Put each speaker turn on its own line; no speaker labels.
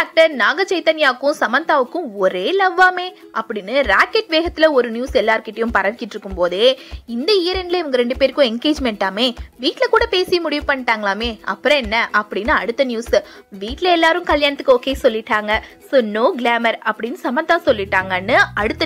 actor நாக சைத்தன்யாவுக்கும் சமந்தாவுக்கும் ஒரே லவ்வாமே அப்படின்னு rocket வேகத்துல ஒரு நியூஸ் எல்லார்கிட்டயும் பரவிக்கிட்டு இருக்கும் போதே இந்த இயரெண்ட்ல இவங்க 2 பேருக்கும் என்கேஜ்மெண்டாமே, வீட்டுல கூட பேசி முடிவு பண்ணிட்டாங்களாமே, அப்புறம் என்ன அப்படின்னு அடுத்த நியூஸ், வீட்டுல எல்லாரும் கல்யாணத்துக்கு ஓகே சொல்லிட்டாங்க, சோ நோ கிளாமர் அப்படின்னு சமந்தா சொல்லிட்டாங்கன்னு அடுத்த